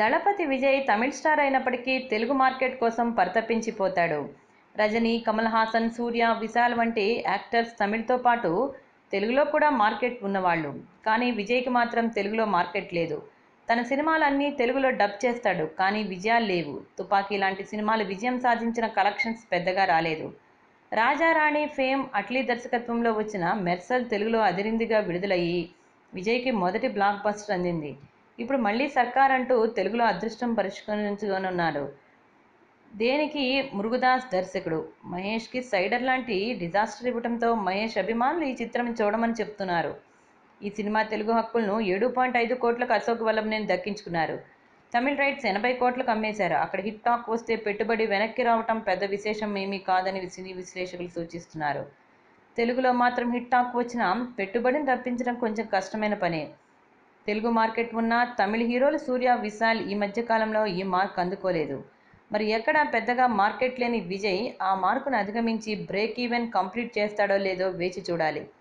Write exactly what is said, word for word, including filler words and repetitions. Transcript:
దళపతి విజయ్ తమిళ star అయినప్పటికీ Telugu market కోసం పరితపించిపోతాడు. రజనీ, కమల్ హాసన్, సూర్య, విశాల్ వంటి యాక్టర్స్ తమిళ్తో పాటు తెలుగులో కూడా మార్కెట్ ఉన్నవాళ్ళు. కానీ విజయ్కి మాత్రం తెలుగులో మార్కెట్ లేదు. తన సినిమాలన్నీ తెలుగులో డబ్ చేస్తాడు, కానీ విజయాలు లేవు. తుపాకీ లాంటి సినిమాలు విజయం సాధించిన కలెక్షన్స్ పెద్దగా రాలేదు. రాజారాణి ఫేమ్ అట్లీ దర్శకత్వంలో వచ్చిన మెర్సల్ తెలుగులో అదిరిందిగా విడుదలయ్యి విజయ్కి మొదటి బ్లాక్ బస్టర్ అందింది. ఇప్పుడు మళ్ళీ సర్కార్ అంటూ తెలుగులో అదృష్టం పరీక్షించుకోనున్నాడు. దేనికి మురుగదాస్ దర్శకుడు. మహేష్కి సైడర్ లాంటి డిజాస్టర్ ఇవ్వడంతో మహేష్ అభిమానులు ఈ చిత్రం చూడమని చెప్తున్నారు. ఈ సినిమా తెలుగు హక్కులను ఏడు పాయింట్ ఐదు కోట్లకు అశోక్ వల్లభనేని దక్కించుకున్నారు. తమిళ రైట్స్ ఎనభై కోట్లకు అమ్మేశారు. అక్కడ హిట్ టాక్ వస్తే పెట్టుబడి వెనక్కి రావటం పెద్ద విశేషం ఏమీ కాదని సినీ విశ్లేషకులు సూచిస్తున్నారు. తెలుగులో మాత్రం హిట్ టాక్ వచ్చినా పెట్టుబడిని రప్పించడం కొంచెం కష్టమైన పనే. తెలుగు మార్కెట్ ఉన్న తమిళ హీరోలు సూర్య, విశాల్ ఈ మధ్య కాలంలో ఈ మార్క్ అందుకోలేదు. మరి ఎక్కడ పెద్దగా మార్కెట్ లేని విజయ్ ఆ మార్కును అధిగమించి బ్రేక్ ఈవెన్ కంప్లీట్ చేస్తాడో లేదో వేచి చూడాలి.